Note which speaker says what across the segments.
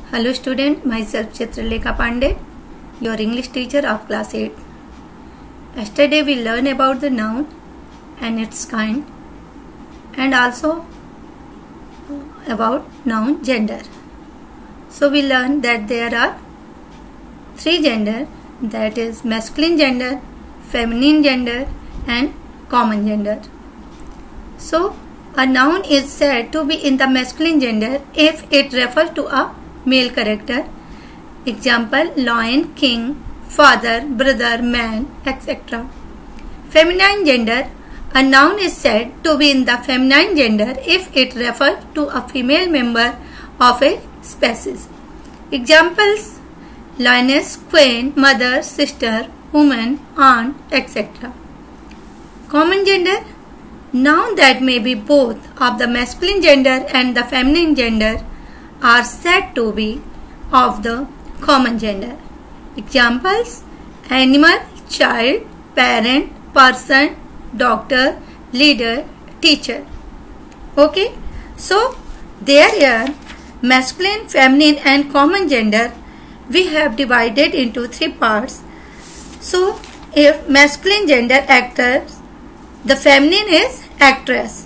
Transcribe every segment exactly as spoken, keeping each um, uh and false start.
Speaker 1: Hello student, myself Chitralekha Pandey, your English teacher of class eight. Yesterday we learned about the noun and its kind and also about noun gender. So we learned that there are three gender, that is masculine gender, feminine gender and common gender. So a noun is said to be in the masculine gender if it refers to a male character. Example: lion, king, father, brother, man, et cetera. Feminine gender: a noun is said to be in the feminine gender if it refers to a female member of a species. Examples: lioness, queen, mother, sister, woman, aunt, et cetera. Common gender: noun that may be both of the masculine gender and the feminine gender are said to be of the common gender. Examples: animal, child, parent, person, doctor, leader, teacher. Okay, so there are masculine, feminine and common gender we have divided into three parts. So if masculine gender, actors, the feminine is actress.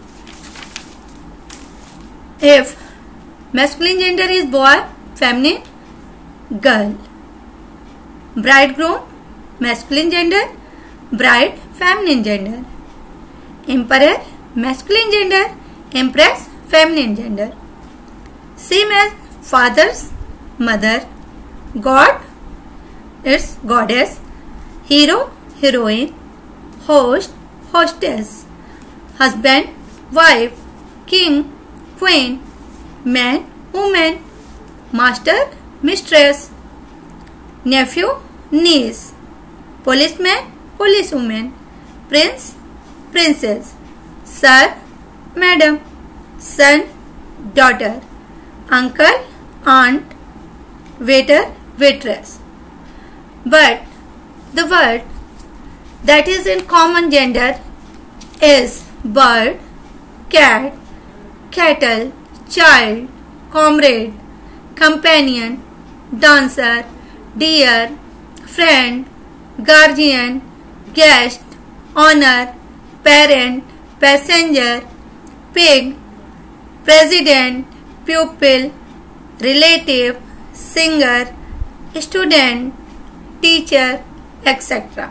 Speaker 1: If masculine gender is boy, feminine girl. Bridegroom, masculine gender, bride, feminine gender. Emperor, masculine gender, empress, feminine gender. Same as fathers, mother. God, it's goddess. Hero, heroine. Host, hostess. Husband, wife. King, queen. Man, woman. Master, mistress. Nephew, niece. Policeman, policewoman. Prince, princess. Sir, madam. Son, daughter. Uncle, aunt. Waiter, waitress. But the word that is in common gender is bird, cat, cattle, child, comrade, companion, dancer, dear, friend, guardian, guest, honor, parent, passenger, pig, president, pupil, relative, singer, student, teacher, et cetera.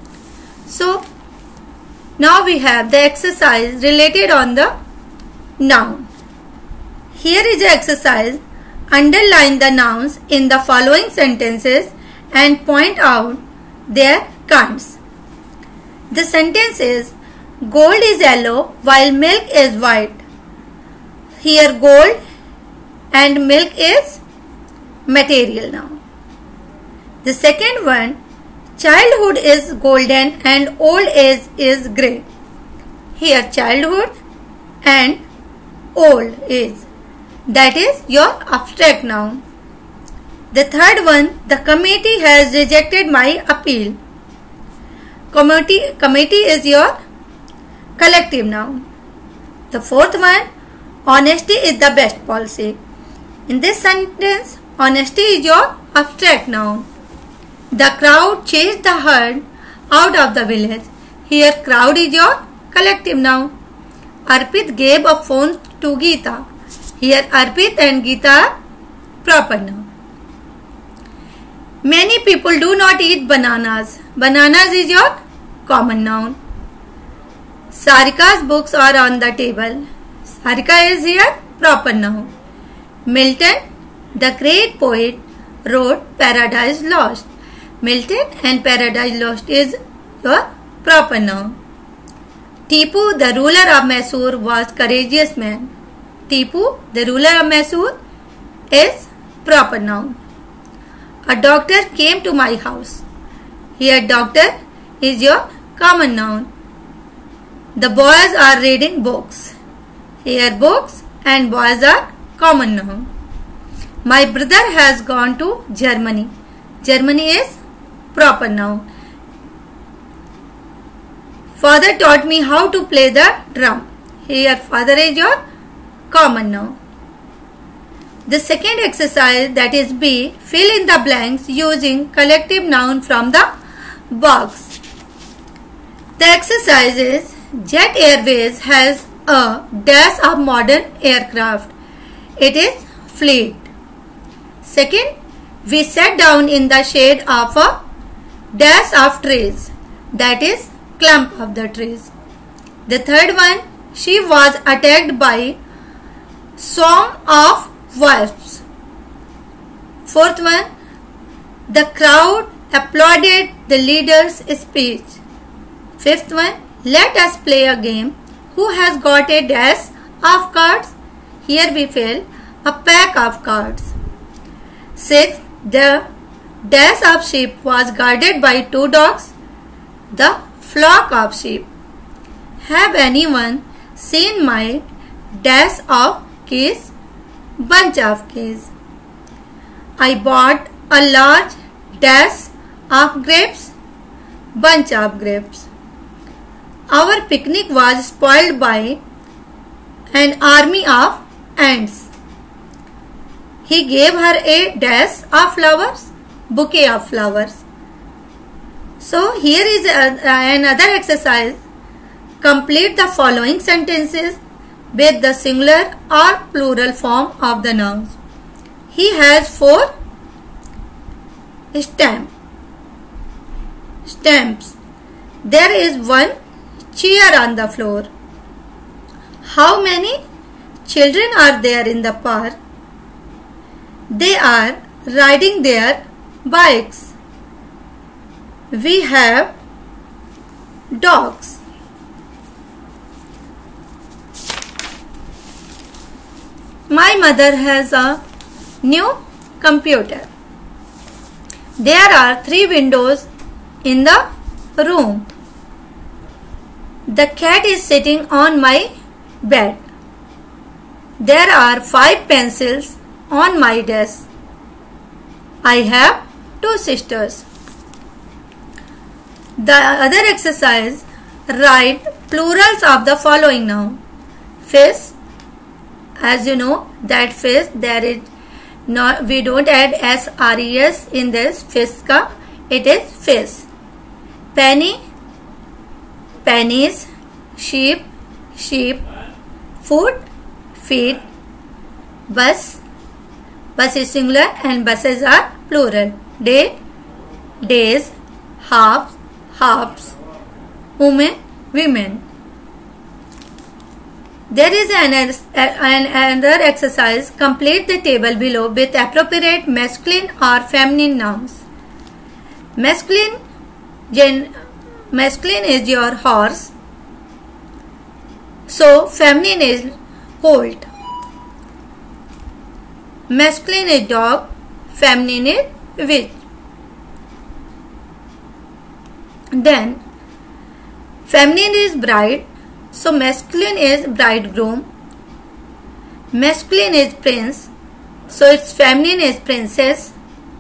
Speaker 1: So now we have the exercise related on the noun. Here is the exercise. Underline the nouns in the following sentences and point out their kinds. The sentence is: gold is yellow while milk is white. Here gold and milk is material noun. The second one: childhood is golden and old age is grey. Here childhood and old age, that is your abstract noun. The third one: the committee has rejected my appeal. Committee, committee is your collective noun. The fourth one: honesty is the best policy. In this sentence, honesty is your abstract noun. The crowd chased the herd out of the village. Here crowd is your collective noun. Arpit gave a phone to Geeta. Here Arpit and Geeta are proper noun. Many people do not eat bananas. Bananas is your common noun. Sarika's books are on the table. Sarika is here proper noun. Milton, the great poet, wrote Paradise Lost. Milton and Paradise Lost is your proper noun. Tipu, the ruler of Mysore, was courageous man. Tipu, the ruler of Mysore, is proper noun. A doctor came to my house. Here doctor is your common noun. The boys are reading books. Here books and boys are common noun. My brother has gone to Germany. Germany is proper noun. Father taught me how to play the drum. Here father is your common noun. The second exercise, that is B, fill in the blanks using collective noun from the box. The exercise is Jet Airways has a dash of modern aircraft. It is fleet. Second, we sat down in the shade of a dash of trees. That is clump of the trees. The third one, she was attacked by swarm of wasps. Fourth one, the crowd applauded the leader's speech. Fifth one, let us play a game. Who has got a dash of cards? Here we fill a pack of cards. Sixth, the dash of sheep was guarded by two dogs. The flock of sheep. Have anyone seen my dash of keys? Bunch of keys. I bought a large dash of grapes. Bunch of grapes. Our picnic was spoiled by an army of ants. He gave her a dash of flowers. Bouquet of flowers. So here is a, another exercise. Complete the following sentences with the singular or plural form of the nouns. He has four stamp, stamps. There is one chair on the floor. How many children are there in the park? They are riding their bikes. We have dogs. My mother has a new computer. There are three windows in the room. The cat is sitting on my bed. There are five pencils on my desk. I have two sisters. The other exercise, write plurals of the following noun. Fish. As you know that fish, there is not, we don't add S R E S in this fish ka, it is fish. Penny, pennies. Sheep, sheep. Food, feed. Bus, bus is singular and buses are plural. Day, days. Half, halves. Women, women. There is an, an, another exercise. Complete the table below with appropriate masculine or feminine nouns. Masculine, gen, masculine is your horse. So feminine is colt. Masculine is dog. Feminine is witch. Then feminine is bride. So masculine is bridegroom. Masculine is prince. So its feminine is princess.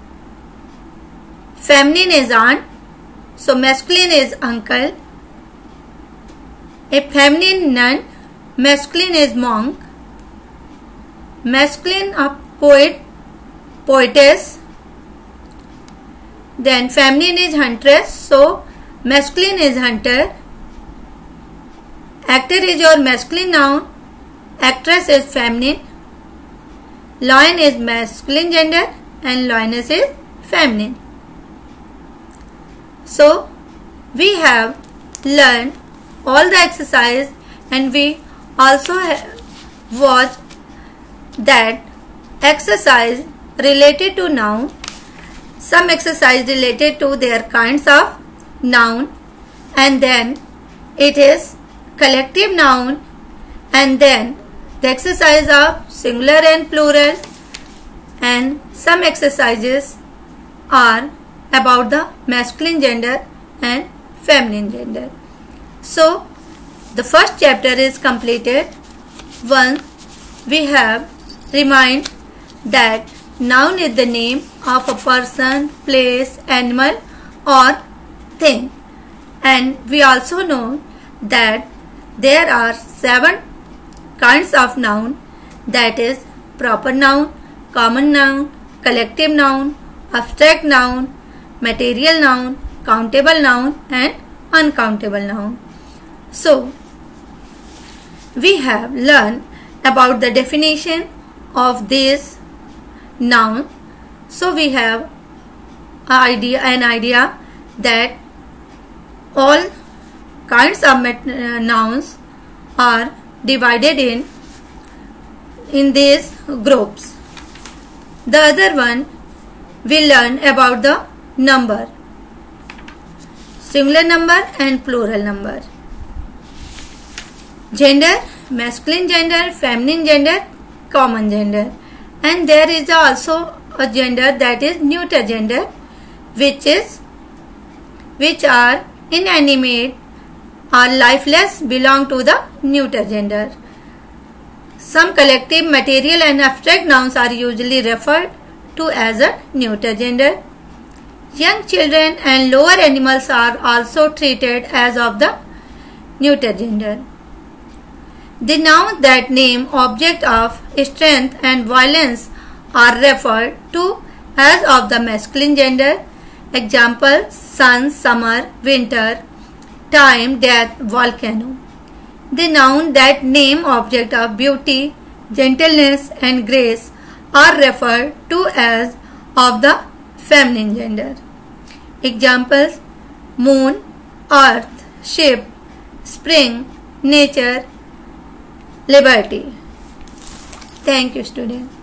Speaker 1: Feminine is aunt. So masculine is uncle. A feminine nun. Masculine is monk. Masculine a poet. Poetess. Then feminine is huntress. So masculine is hunter. Actor is your masculine noun. Actress is feminine. Lion is masculine gender and lioness is feminine. So we have learned all the exercise and we also watched that exercise related to noun, some exercise related to their kinds of noun, and then it is collective noun, and then the exercise of singular and plural, and some exercises are about the masculine gender and feminine gender. So the first chapter is completed. Once we have remind that noun is the name of a person, place, animal or thing, and we also know that there are seven kinds of noun, that is proper noun, common noun, collective noun, abstract noun, material noun, countable noun and uncountable noun. So, we have learned about the definition of these nouns. So, we have idea, an idea that all kinds of uh, nouns are divided in in these groups. The other one, we learn about the number, singular number and plural number. Gender, masculine gender, feminine gender, common gender, and there is also a gender that is neuter gender, which is which are inanimate or lifeless, belong to the neuter gender. Some collective, material and abstract nouns are usually referred to as a neuter gender. Young children and lower animals are also treated as of the neuter gender. The nouns that name object of strength and violence are referred to as of the masculine gender. Example: sun, summer, winter, time, death, volcano. The noun that name object of beauty, gentleness and grace are referred to as of the feminine gender. Examples: moon, earth, ship, spring, nature, liberty. Thank you, students.